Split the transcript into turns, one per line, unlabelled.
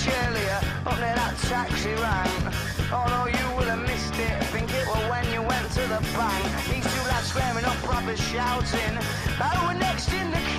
much earlier, up near that taxi rank. Although you would have missed it, think it was when you went to the bank. These two lads squaring up, proper shouting. I was next in the